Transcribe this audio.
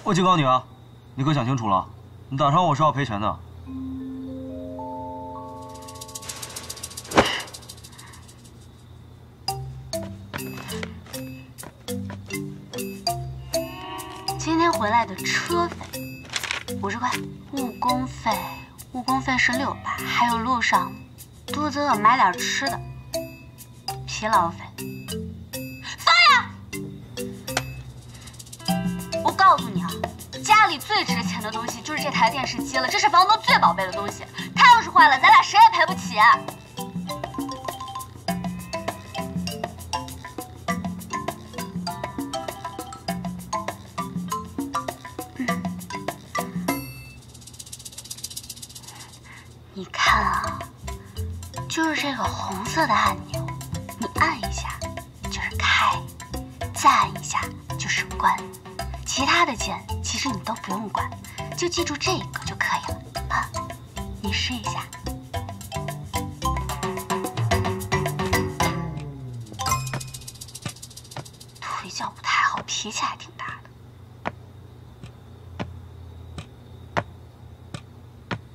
我警告你啊，你可想清楚了，你打伤我是要赔钱的。 今天回来的车费50块，误工费是600，还有路上肚子饿买点吃的，疲劳费。放呀！我告诉你啊，家里最值钱的东西就是这台电视机了，这是房东最宝贝的东西，它要是坏了，咱俩谁也赔不起。你看啊，就是这个红色的按钮，你按一下就是开，再按一下就是关，其他的键其实你都不用管，就记住这个就可以了啊。你试一下。腿脚不太好，脾气还挺大。